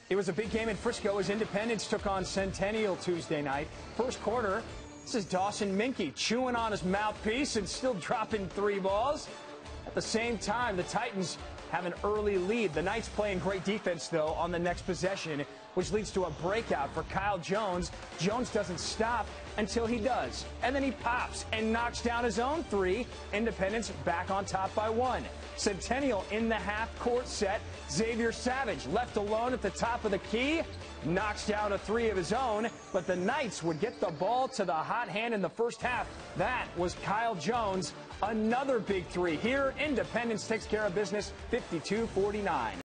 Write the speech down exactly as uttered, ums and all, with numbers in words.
It was a big game in Frisco as Independence took on Centennial Tuesday night. First quarter, this is Dawson Minke chewing on his mouthpiece and still dropping three balls. At the same time, the Titans have an early lead. The Knights playing great defense, though, on the next possession, which leads to a breakout for Kyle Jones. Jones doesn't stop until he does. And then he pops and knocks down his own three. Independence back on top by one. Centennial in the half-court set. Xavier Savage left alone at the top of the key. Knocks down a three of his own, but the Knights would get the ball to the hot hand in the first half. That was Kyle Jones. Another big three here. Independence takes care of business fifty-two forty-nine.